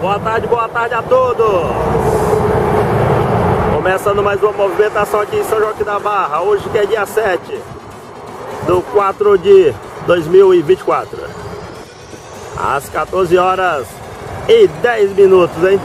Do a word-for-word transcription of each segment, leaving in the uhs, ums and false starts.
boa tarde, boa tarde a todos. Começando mais uma movimentação aqui em São Joaquim da Barra. Hoje que é dia sete do quatro de dois mil e vinte e quatro. Às quatorze horas e dez minutos, hein?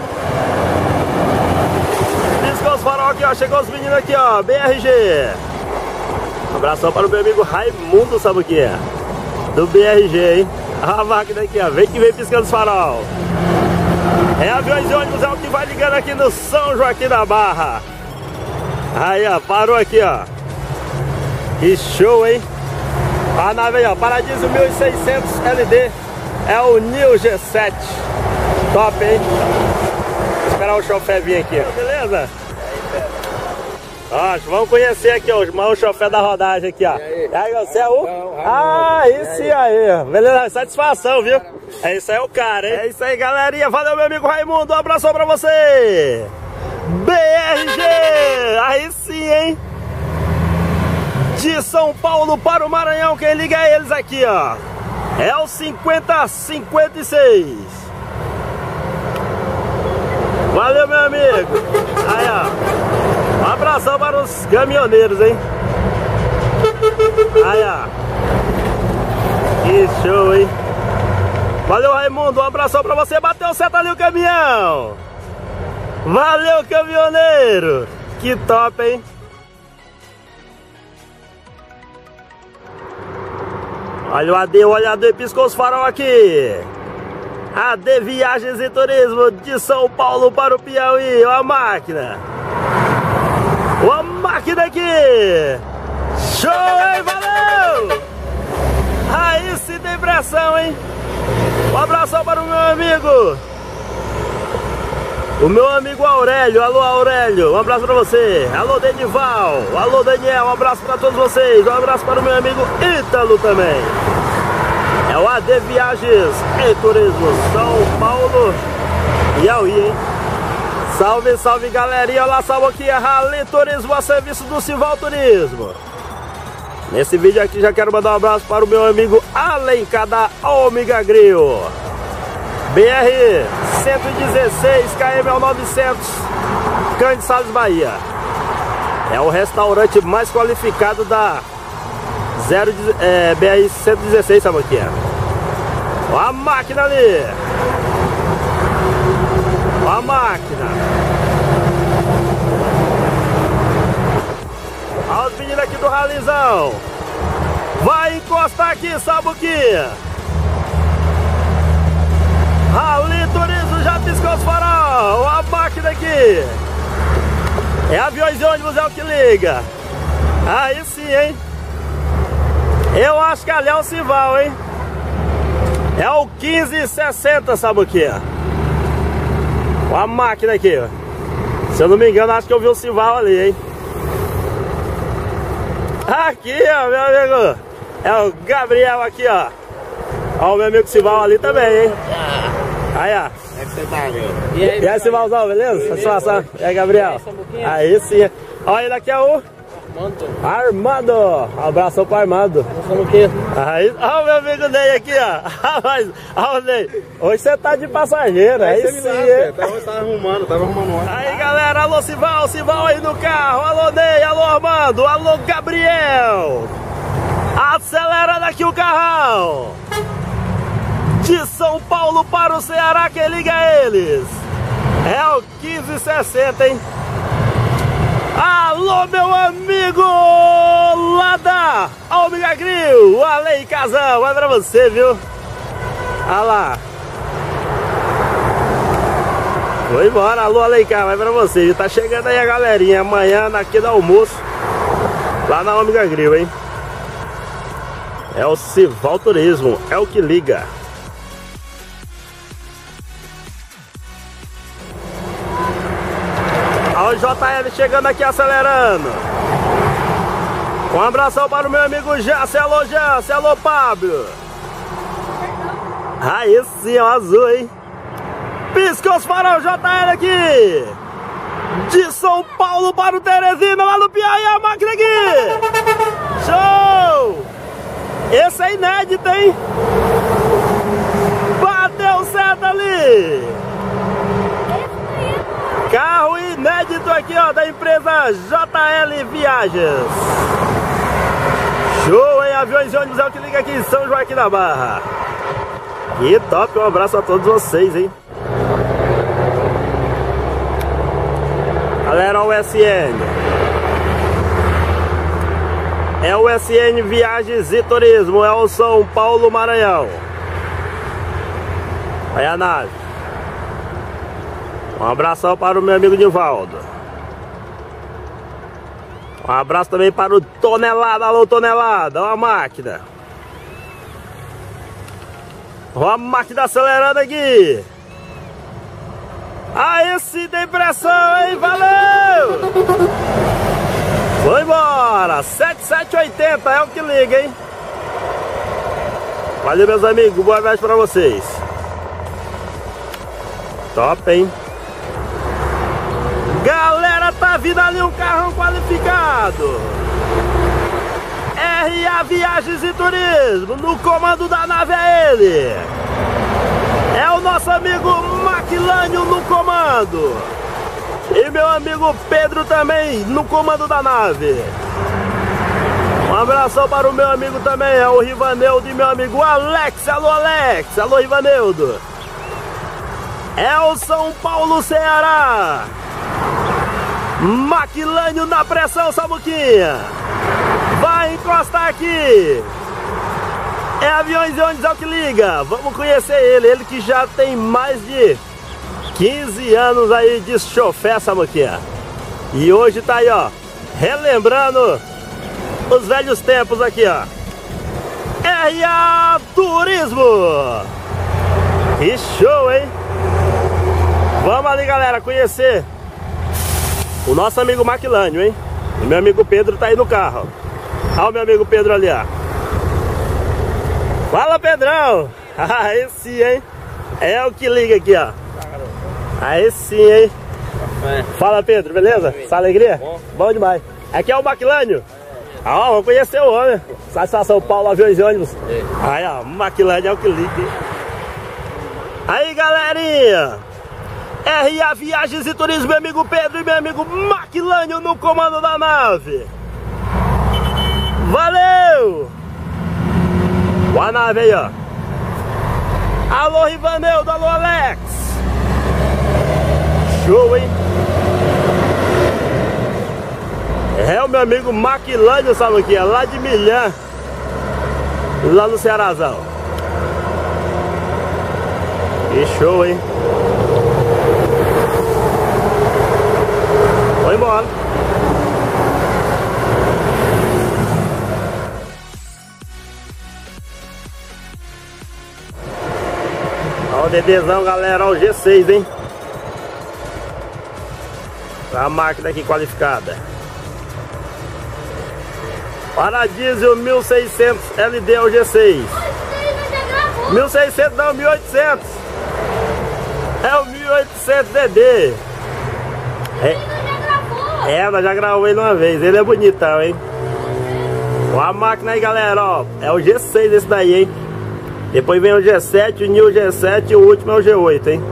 Piscou os farol aqui, ó. Chegou os meninos aqui, ó. B R G. Um abração para o meu amigo Raimundo, sabe o que é? Do B R G, hein? A máquina aqui, ó. Vem que vem piscando os farol. É aviões e ônibus, é o que vai ligando aqui no São Joaquim da Barra. Aí, ó. Parou aqui, ó. Que show, hein? A nave aí, ó. Paradiso mil e seiscentos L D. É o Neo G sete. Top, hein? Vou esperar o chofé vir aqui, ó. Beleza? Ó, vamos conhecer aqui, ó, o chofé da rodagem aqui, ó. E aí, você é o... Ah, isso aí, beleza, satisfação, viu? É isso aí, o cara, hein? É isso aí, galerinha, valeu, meu amigo Raimundo, um abraço pra você. B R G, aí sim, hein? De São Paulo para o Maranhão, quem liga é eles aqui, ó. É o cinquenta cinquenta e seis. Valeu, meu amigo. Aí, ó. Um abração para os caminhoneiros, hein? Aí, ó. Que show, hein? Valeu, Raimundo. Um abração para você. Bateu certo ali o caminhão. Valeu, caminhoneiro. Que top, hein? Olha o A D, olha o A D, piscou os farol aqui. A D Viagens e Turismo de São Paulo para o Piauí. Olha a máquina. Olha a máquina aqui. Show, hein? Valeu! Aí sim tem pressão, hein? Um abração para o meu amigo. O meu amigo Aurélio. Alô, Aurélio. Um abraço para você. Alô, Denival. Alô, Daniel. Um abraço para todos vocês. Um abraço para o meu amigo Ítalo também. É o A D Viagens e Turismo São Paulo e Piauí, hein? Salve, salve, galerinha. Olá, salve aqui a Rally Turismo a serviço do Sival Turismo. Nesse vídeo aqui já quero mandar um abraço para o meu amigo Alencar da Ômega Grill. B R cento e dezesseis K M novecentos, Cândido Salles, Bahia. É o restaurante mais qualificado da zero, é, B R cento e dezesseis, sabe o que é? Olha a máquina ali. Olha a máquina. Olha os meninos aqui do ralizão. Vai encostar aqui, sabe o que? Rally Turismo já piscou os farol. Olha a máquina aqui. É aviões e ônibus, é o que liga. Aí sim, hein? Eu acho que ali é o Sival, hein? É o quinze sessenta, sabe o que é? Olha a máquina aqui, ó. Se eu não me engano, acho que eu vi o Sival ali, hein? Aqui, ó, meu amigo. É o Gabriel aqui, ó. Ó, o meu amigo Sival ali também, hein? Aí, ó. Como é que você tá, meu? E aí, e aí Sivalzão, beleza? Satisfação. E aí, Gabriel? Aí sim. Olha, ele aqui é o... Armando. Armando. Um abração pro Armando. O quê? Aí, olha o meu amigo Ney aqui, ó. Mas, olha o Ney. Hoje você tá de passageiro, aí sim. Tava, tava arrumando, tava arrumando um. Aí, galera, alô Sival, Sival aí no carro. Alô Ney, alô Armando, alô Gabriel. Acelerando aqui o carrão. De São Paulo para o Ceará, quem liga eles? É o quinze sessenta, hein? Alô, meu amigo lá da Ômega Grill, o Alei Casão, vai pra você, viu? Olha lá. Foi embora, alô, Aleicar, vai pra você. Tá chegando aí a galerinha, amanhã aqui do almoço, lá na Ômega Grill, hein? É o Sival Turismo, é o que liga. Olha o J L chegando aqui, acelerando. Um abração para o meu amigo Jace. Alô, Jace. Alô, Pablo. Aí sim, ó, azul, hein? Piscou os farol, J L aqui. De São Paulo para o Teresina, lá no Piauí, a máquina aqui. Show! Esse é inédito, hein? Bateu certo ali. inédito aqui, ó, da empresa J L Viagens. Show, hein? Aviões e ônibus é o que liga aqui em São Joaquim da Barra. Que top, um abraço a todos vocês, hein? Galera, o S N é o S N Viagens e Turismo, é o São Paulo, Maranhão. Aí a nave. Um abração para o meu amigo Nivaldo. Um abraço também para o Tonelada. Alô, Tonelada, ó a máquina. Ó a máquina acelerando aqui. Aí sim tem pressão, hein? Valeu! Foi embora! sete sete oitenta é o que liga, hein? Valeu, meus amigos. Boa viagem pra vocês. Top, hein? Galera, tá vindo ali um carrão qualificado. R A Viagens e Turismo. No comando da nave é ele. É o nosso amigo Maquilânio no comando. E meu amigo Pedro também no comando da nave. Um abração para o meu amigo também, é o Rivaneudo e meu amigo Alex. Alô, Alex. Alô, Rivaneudo. É o São Paulo, Ceará. Maquilânio na pressão, Samuquinha. Vai encostar aqui. É Aviões e Ônibus é o que liga. Vamos conhecer ele. Ele que já tem mais de quinze anos aí de chofé, Samuquinha. E hoje tá aí, ó, relembrando os velhos tempos aqui, ó. R A Turismo. Que show, hein? Vamos ali, galera, conhecer o nosso amigo Maquilânio, hein? E meu amigo Pedro tá aí no carro. Olha o meu amigo Pedro ali, ó. Fala, Pedrão! Aí sim, hein? É o que liga aqui, ó. Aí sim, hein? Fala, Pedro, beleza? Essa alegria? Bom. Bom demais. Aqui é o Maquilânio. Ó, vamos conhecer o homem. Satisfação, Paulo, Aviões e Ônibus. Aí, ó, Maquilânio é o que liga, hein? Aí, galerinha! R A Viagens e Turismo, meu amigo Pedro e meu amigo Maquilânio no comando da nave. Valeu! Boa nave aí, ó. Alô, Rivaneudo, alô, Alex. Show, hein? É o meu amigo Maquilânio, sabe o que é? Lá de Milhã, lá no Cearazão. Que show, hein? Foi embora. Olha o DDzão, galera. Olha o G seis, hein? A máquina aqui qualificada. Para diesel mil e seiscentos L D é o G seis. mil e seiscentos não, mil e oitocentos. É o mil e oitocentos D D. É. É, nós já gravou ele uma vez, ele é bonitão, hein? Olha a máquina aí, galera, ó. É o G seis esse daí, hein? Depois vem o G sete, o New G sete e o último é o G oito, hein?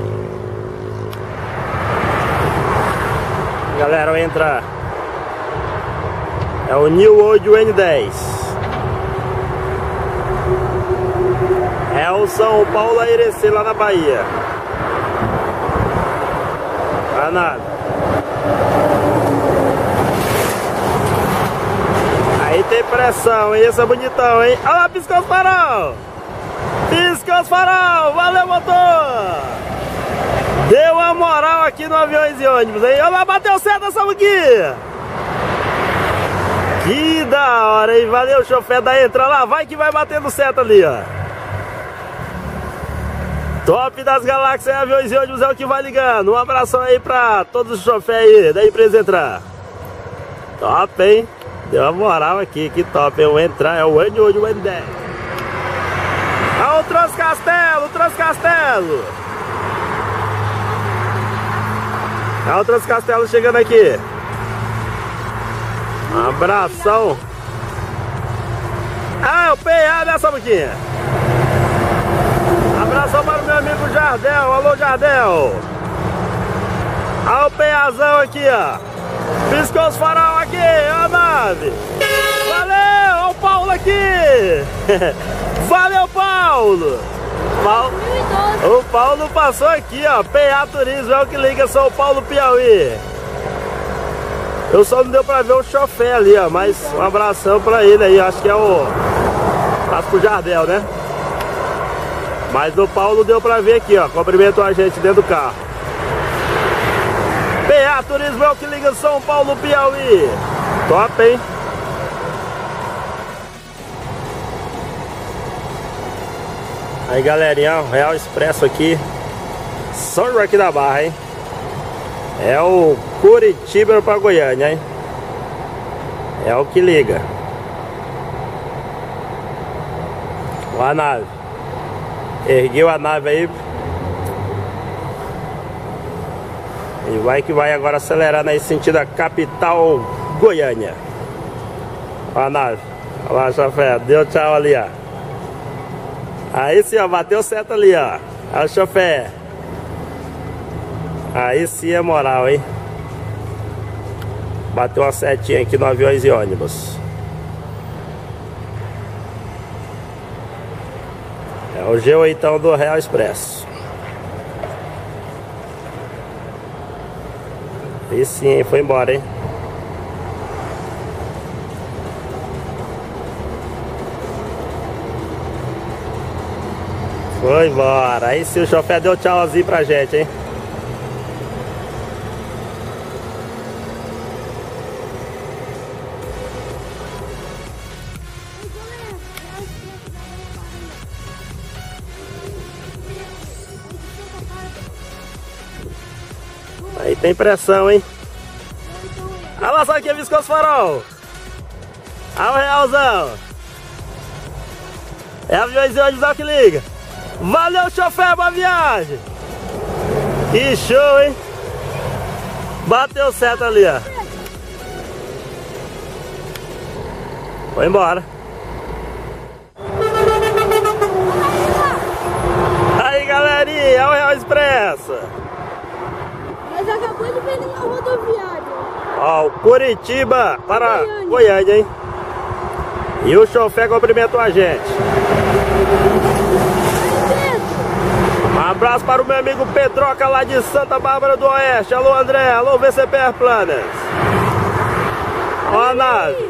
Galera, vai entrar. É o New World N dez. É o São Paulo a Irecê, lá na Bahia. Tá nada. Aí tem pressão, hein? Esse é bonitão, hein? Olha lá, piscou os farol! Piscou os farol! Valeu, motor! Deu uma moral aqui no Aviões e Ônibus, hein? Olha lá, bateu seta, Samuquinha! Que da hora, hein? Valeu, chofé da entra lá, vai que vai batendo seta ali, ó. Top das galáxias, Aviões e Ônibus é o que vai ligando. Um abração aí pra todos os chofés aí da empresa entrar. Top, hein? Deu uma moral aqui, que top. Eu vou entrar, é o N oito, o N dez. Olha o Transcastelo, o Transcastelo. Olha o Transcastelo chegando aqui. Um abração. Ah, é o P A, né, Samuquinha? Abração para o meu amigo Jardel. Alô, Jardel. Olha o penhazão aqui, ó. Piscou os farol aqui, ó a nave. Valeu, olha o Paulo aqui. Valeu, Paulo. Paulo. O Paulo passou aqui, ó. P A Turismo é o que liga São Paulo, Piauí. Eu só não deu pra ver o chofer ali, ó. Mas um abração pra ele aí. Acho que é o... Passa pro Jardel, né? Mas o Paulo deu pra ver aqui, ó. Cumprimentou a gente dentro do carro. P A Turismo é o que liga São Paulo, Piauí. Top, hein? Aí, galerinha, o Real Expresso aqui, São Joaquim da Barra, hein? É o Curitiba para Goiânia, hein? É o que liga. Olha a nave. Ergueu a nave aí. E vai que vai agora acelerando aí sentido a capital Goiânia. Olha a nave. Olha lá, chofé. Deu tchau ali, ó. Aí sim, ó. Bateu certo ali, ó. Olha o chofé. Aí sim é moral, hein? Bateu uma setinha aqui no Aviões e Ônibus. É o G oito do Real Expresso. Aí sim, hein? Foi embora, hein? Foi embora. Aí sim o chofé deu tchauzinho pra gente, hein? Aí tem pressão, hein? Olha lá só aqui, Viscoso Farol. Olha o Realzão. É Aviões e Ônibus que liga. Valeu, chofé, boa viagem. Que show, hein? Bateu certo ali, ó. Foi embora. Aí, galerinha, é o Real Expresso. Mas acabou de ver na rodoviária. Ó, o Curitiba para Goiânia. Goiânia, hein? E o chofé cumprimentou a gente. Um abraço para o meu amigo Pedroca lá de Santa Bárbara do Oeste. Alô, André. Alô, V C P Airplanes. Ó a nave.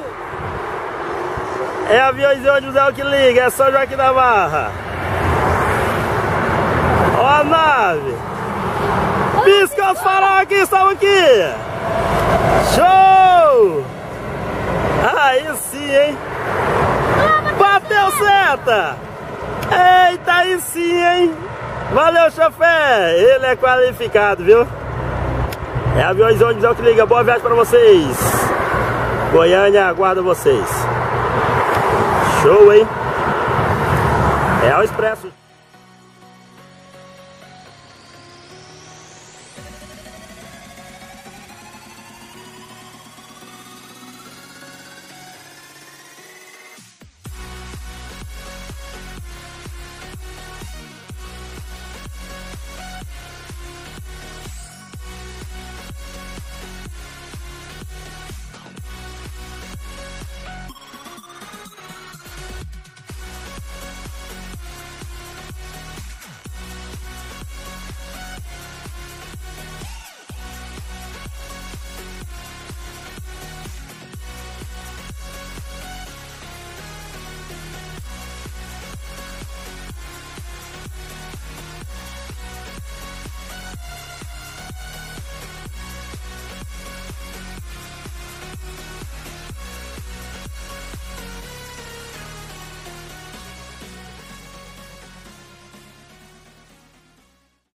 É Aviões e Ônibus é o que liga. É São Joaquim da Barra. Ó a nave. Pisca os farol aqui, estão aqui. Show! Aí sim, hein? Bateu seta! Eita, aí sim, hein? Valeu, chofé! Ele é qualificado, viu? É Aviões e Ônibus é o que liga. Boa viagem para vocês. Goiânia aguarda vocês. Show, hein? É o Expresso.